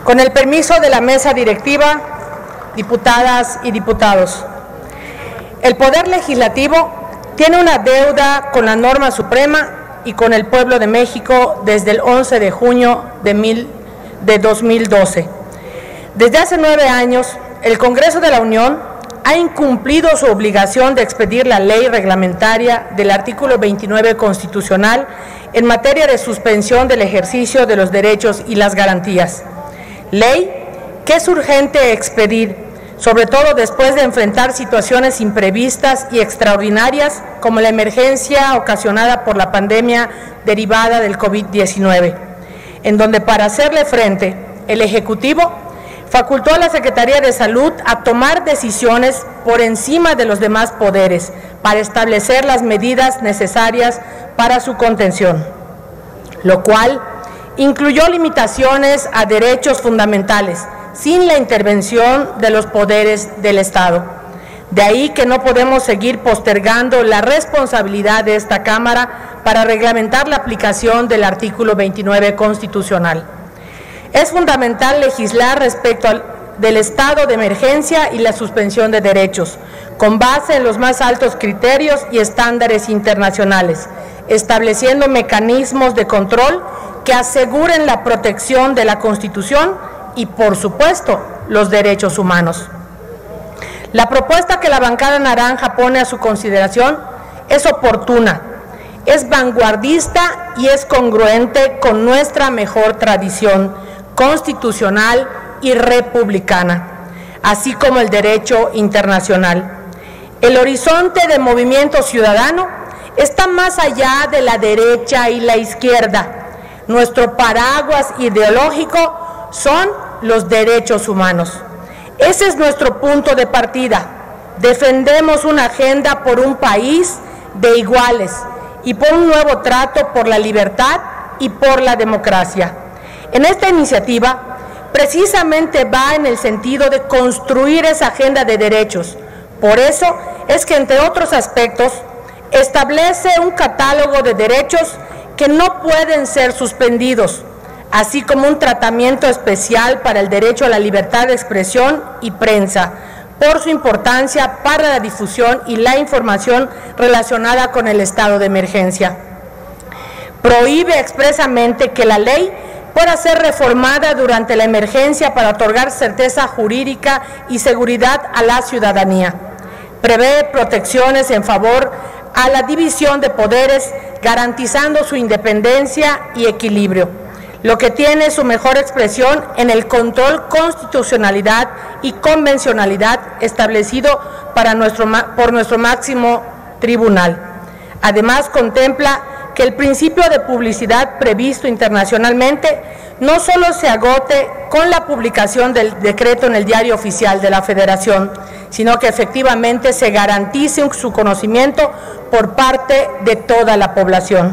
Con el permiso de la mesa directiva, diputadas y diputados, el Poder Legislativo tiene una deuda con la norma suprema y con el pueblo de México desde el 11 de junio de 2012. Desde hace 9 años, el Congreso de la Unión ha incumplido su obligación de expedir la ley reglamentaria del artículo 29 constitucional en materia de suspensión del ejercicio de los derechos y las garantías. Ley que es urgente expedir, sobre todo después de enfrentar situaciones imprevistas y extraordinarias como la emergencia ocasionada por la pandemia derivada del COVID-19, en donde para hacerle frente, el Ejecutivo facultó a la Secretaría de Salud a tomar decisiones por encima de los demás poderes para establecer las medidas necesarias para su contención, lo cual incluyó limitaciones a derechos fundamentales sin la intervención de los poderes del Estado. De ahí que no podemos seguir postergando la responsabilidad de esta Cámara para reglamentar la aplicación del artículo 29 constitucional. Es fundamental legislar respecto del estado de emergencia y la suspensión de derechos, con base en los más altos criterios y estándares internacionales, estableciendo mecanismos de control que aseguren la protección de la Constitución y, por supuesto, los derechos humanos. La propuesta que la bancada naranja pone a su consideración es oportuna, es vanguardista y es congruente con nuestra mejor tradición constitucional y republicana, así como el derecho internacional. El horizonte de movimiento ciudadano está más allá de la derecha y la izquierda. Nuestro paraguas ideológico son los derechos humanos. Ese es nuestro punto de partida. Defendemos una agenda por un país de iguales y por un nuevo trato por la libertad y por la democracia. En esta iniciativa, precisamente va en el sentido de construir esa agenda de derechos. Por eso es que, entre otros aspectos, establece un catálogo de derechos que no pueden ser suspendidos, así como un tratamiento especial para el derecho a la libertad de expresión y prensa, por su importancia para la difusión y la información relacionada con el estado de emergencia. Prohíbe expresamente que la ley pueda ser reformada durante la emergencia para otorgar certeza jurídica y seguridad a la ciudadanía. Prevé protecciones en favor a la división de poderes, garantizando su independencia y equilibrio, lo que tiene su mejor expresión en el control constitucionalidad y convencionalidad establecido por nuestro máximo tribunal. Además, contempla que el principio de publicidad previsto internacionalmente no solo se agote con la publicación del decreto en el Diario Oficial de la Federación, sino que efectivamente se garantice su conocimiento por parte de toda la población.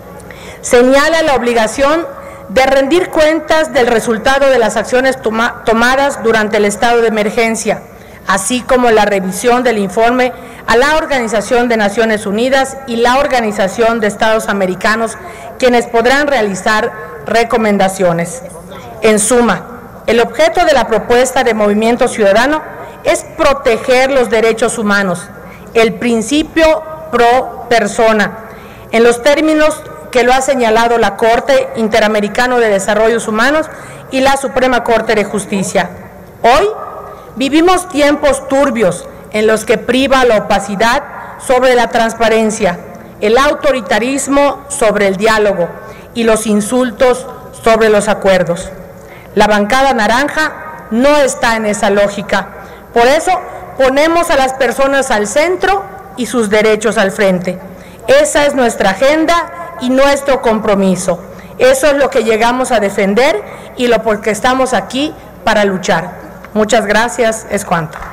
Señala la obligación de rendir cuentas del resultado de las acciones tomadas durante el estado de emergencia, así como la revisión del informe a la Organización de Naciones Unidas y la Organización de Estados Americanos, quienes podrán realizar recomendaciones. En suma, el objeto de la propuesta de Movimiento Ciudadano es proteger los derechos humanos, el principio pro persona, en los términos que lo ha señalado la Corte Interamericana de Desarrollos Humanos y la Suprema Corte de Justicia. Hoy vivimos tiempos turbios en los que priva la opacidad sobre la transparencia, el autoritarismo sobre el diálogo y los insultos sobre los acuerdos. La bancada naranja no está en esa lógica. Por eso ponemos a las personas al centro y sus derechos al frente. Esa es nuestra agenda y nuestro compromiso. Eso es lo que llegamos a defender y lo por que estamos aquí para luchar. Muchas gracias, es cuanto.